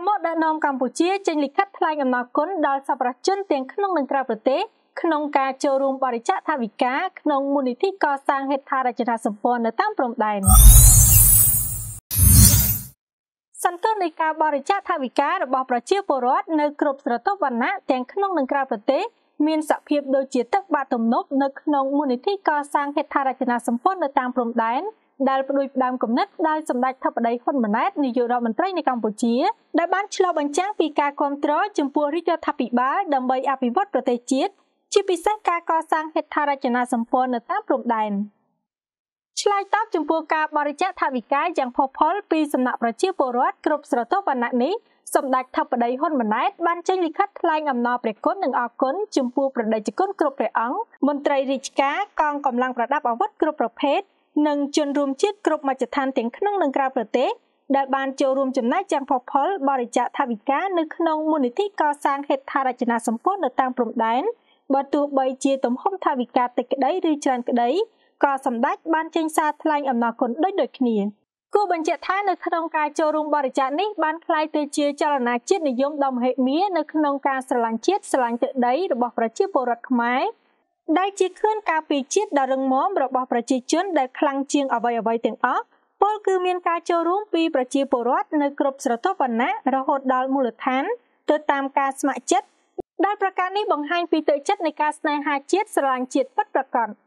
មកដឹកនាំកម្ពុជាចេញលិខិតថ្លែងអំណរគុណដល់សប្បុរសជនទាំងក្នុងនិងក្រៅប្រទេសក្នុងការចូលរួមបរិច្ចាគថវិកាក្នុងមូលនិធិកសាងហេដ្ឋារចនាសម្ព័ន្ធនៅតាមព្រំដែនសន្ទុះនៃការបរិច្ចាគថវិការបស់ប្រជាពលរដ្ឋនៅគ្រប់ស្រទាប់វណ្ណៈទាំងក្នុងនិងក្រៅប្រទេសមានសភាពដូចជាទឹកបាក់ទំនប់នៅក្នុងមូលនិធិកសាងហេដ្ឋារចនាសម្ព័ន្ធនៅតាមព្រំដែនដែលផ្ដួចផ្ដើមគំនិតដោយសម្ដេចធិបតីហ៊ុនម៉ាណែតនាយករដ្ឋមន្ត្រីនៃកម្ពុជាដែលបានឆ្លុះបញ្ចាំងពីការគាំទ្រចំពោះរាជរដ្ឋាភិបាលដើម្បីអភិវឌ្ឍប្រទេសជាតិជាពិសេសការកសាងហេដ្ឋារចនាសម្ព័ន្ធនៅតាមព្រំដែនឆ្លើយតបចំពោះការបរិច្ចាគថវិកាយ៉ាងផុសផុលពីសំណាក់ប្រជាពលរដ្ឋគ្រប់ស្រទាប់វណ្ណៈនេះសម្ដេចធិបតីហ៊ុនម៉ាណែតបានចេញលិខិតថ្លែងអំណរព្រះគុណនិងអរគុណចំពោះព្រះតេជគុណគ្រប់ព្រះអង្គមន្ត្រីរាជការកងកម្លាំងប្រដាប់អាវុធគ្រប់ប្រភេទនិងជនរួមជាតិគ្រប់មជ្ឈដ្ឋានទាំងក្នុងនិងក្រៅប្រទេសដែលបានចូលរួមចំណែកយ៉ាងផុសផុលបរិច្ចាគថវិកានៅក្នុងមូលនិធិកសាងហេដ្ឋារចនាសម្ព័ន្ធនៅតាមព្រំដែនបើទោះបីជាទំហំថវិកាតិចក្តីឬច្រើនក្តីក៏សម្ដេចបានចេញសារថ្លែងអំណរគុណដូចគ្នាគួរបញ្ជាក់ថានៅក្នុងការចូលរួមបរិច្ចាគនេះបានក្លាយទៅជាចលនាជាតិនិយមដ៏មហិមានៅក្នុងការស្រឡាញ់ជាតិស្រឡាញ់ទឹកដីរបស់ប្រជាពលរដ្ឋខ្មែរដែលជាខឿនការពារជាតិដ៏រឹងមាំរបស់ប្រជាជនដែលខ្លាំងជាងអ្វីៗទាំងអស់ពលគឺមានការចូលរួមពីប្រជាពលរដ្ឋនៅគ្រប់ស្រទាប់វណ្ណៈរហូតដល់មូលដ្ឋានទៅតាមការស្ម័គ្រចិត្តដែលប្រការនេះបង្ហាញពីទឹកចិត្តនៃការស្នេហាជាតិស្រឡាញ់ជាតិពិតប្រាកដ